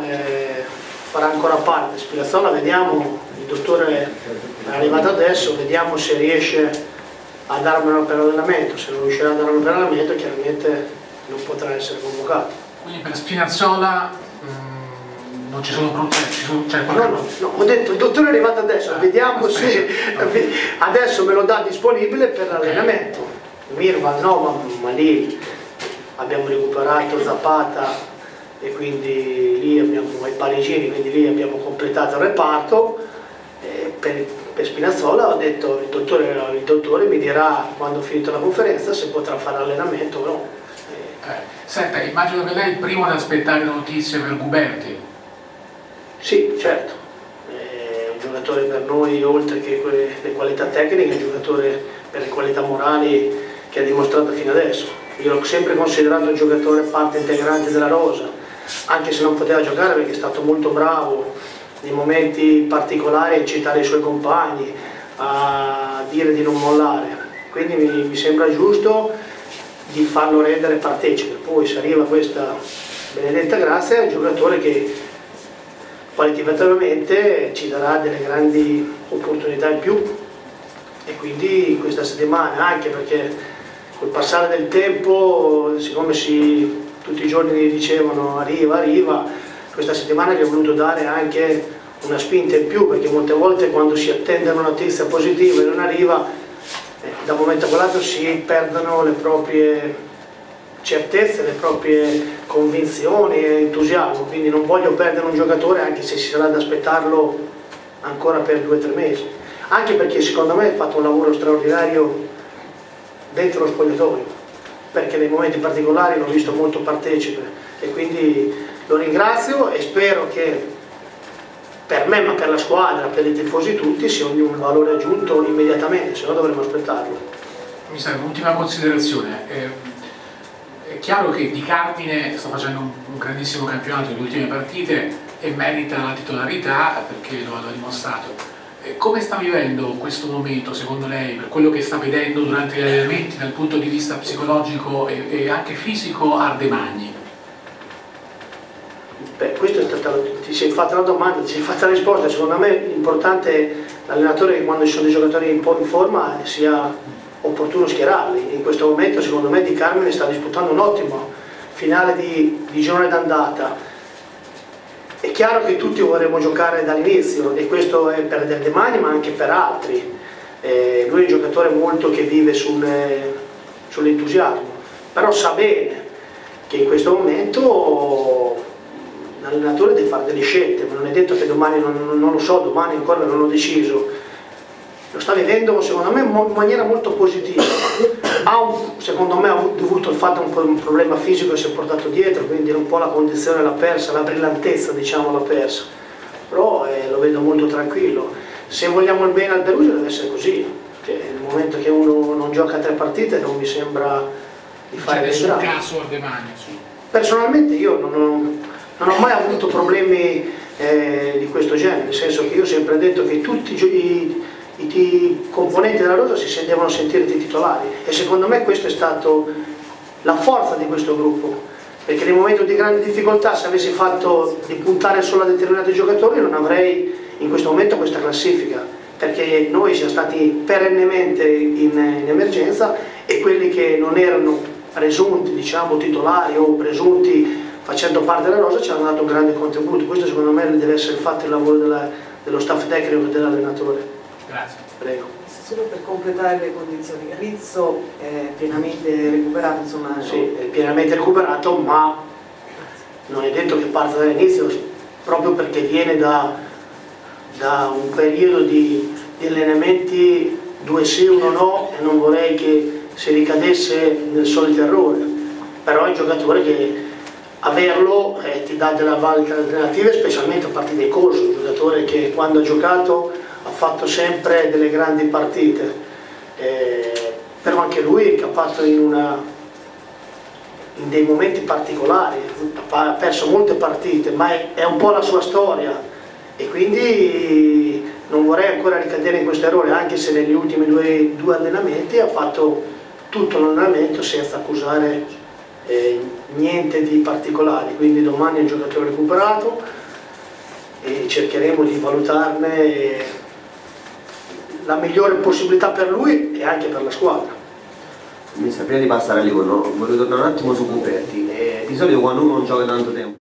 farà ancora parte. Spinazzola, vediamo, il dottore è arrivato adesso, vediamo se riesce a darmelo per allenamento. Se non riuscirà a darmelo per allenamento, chiaramente non potrà essere convocato. Quindi per Spinazzola non ci sono problemi? No, ho detto il dottore è arrivato adesso, vediamo se adesso me lo dà disponibile per l'allenamento. Mirvan no, ma lì abbiamo recuperato Zapata e quindi lì abbiamo i parigini, quindi lì abbiamo completato il reparto. Per Spinazzola ho detto il dottore mi dirà quando ho finito la conferenza se potrà fare allenamento o no. Senta, immagino che lei è il primo ad aspettare notizie per Guberti. Sì, certo, è un giocatore per noi, oltre che le qualità tecniche, è un giocatore per le qualità morali che ha dimostrato fino adesso. Io l'ho sempre considerato un giocatore parte integrante della rosa, anche se non poteva giocare perché è stato molto bravo nei momenti particolari a incitare i suoi compagni, a dire di non mollare. Quindi mi sembra giusto di farlo rendere partecipe. Poi se arriva questa benedetta grazia è un giocatore che qualitativamente ci darà delle grandi opportunità in più, e quindi questa settimana, anche perché col passare del tempo, siccome tutti i giorni dicevano arriva, questa settimana gli ho voluto dare anche una spinta in più, perché molte volte quando si attende una notizia positiva e non arriva, da un momento a quell'altro si perdono le proprie certezze, le proprie convinzioni e entusiasmo. Quindi non voglio perdere un giocatore anche se si sarà da aspettarlo ancora per 2 o 3 mesi, anche perché secondo me ha fatto un lavoro straordinario dentro lo spogliatoio, perché nei momenti particolari l'ho visto molto partecipe, e quindi lo ringrazio e spero che per me, ma per la squadra, per i tifosi tutti, sia un valore aggiunto immediatamente, se no dovremmo aspettarlo. Mi serve un'ultima considerazione. È chiaro che Di Carmine sta facendo un grandissimo campionato nelle ultime partite e merita la titolarità perché lo ha dimostrato. Come sta vivendo questo momento, secondo lei, per quello che sta vedendo durante gli allenamenti dal punto di vista psicologico e anche fisico, Ardemagni? Beh, questo è ti sei fatta la domanda, ti sei fatta la risposta. Secondo me l'importante è l'allenatore, che quando ci sono dei giocatori un po' in forma sia opportuno schierarli. In questo momento secondo me Di Carmine sta disputando un ottimo finale di girone d'andata. È chiaro che tutti vorremmo giocare dall'inizio, e questo è per Ardemagni ma anche per altri. Lui è un giocatore molto che vive sull'entusiasmo, però sa bene che in questo momento l'allenatore deve fare delle scelte, ma non è detto che domani, non lo so, domani ancora non ho deciso. Lo sta vivendo secondo me in maniera molto positiva. Secondo me ha dovuto il fatto un problema fisico che si è portato dietro, quindi un po' la condizione l'ha persa, la brillantezza diciamo l'ha persa, però lo vedo molto tranquillo. Se vogliamo il bene al Perugia deve essere così, perché nel momento che uno non gioca 3 partite non mi sembra di fare nessun caso Ardemagni. Personalmente io non ho mai avuto problemi di questo genere, nel senso che io ho sempre detto che tutti i componenti della rosa devono sentirti titolari, e secondo me questa è stata la forza di questo gruppo, perché nei momenti di grande difficoltà, se avessi fatto di puntare solo a determinati giocatori, non avrei in questo momento questa classifica, perché noi siamo stati perennemente in emergenza, e quelli che non erano presunti diciamo titolari o presunti facendo parte della rosa ci hanno dato un grande contributo. Questo secondo me deve essere fatto il lavoro dello staff tecnico e dell'allenatore. Grazie. Prego. Solo per completare le condizioni, Rizzo è pienamente recuperato, insomma? Sì, è pienamente recuperato, ma non è detto che parta dall'inizio, proprio perché viene da un periodo di allenamenti 2 sì, 1 no, e non vorrei che si ricadesse nel solito errore. Però è un giocatore che averlo ti dà delle varie alternative, specialmente a partire dei corsi, un giocatore che quando ha giocato ha fatto sempre delle grandi partite, però anche lui è capace in dei momenti particolari, ha perso molte partite, ma è un po' la sua storia, e quindi non vorrei ancora ricadere in questo errore, anche se negli ultimi due allenamenti ha fatto tutto l'allenamento senza accusare niente di particolare, quindi domani è un giocatore recuperato e cercheremo di valutarne la migliore possibilità per lui e anche per la squadra. Prima di passare a Livorno, vorrei tornare un attimo su Cuperti. Di solito quando uno non gioca tanto tempo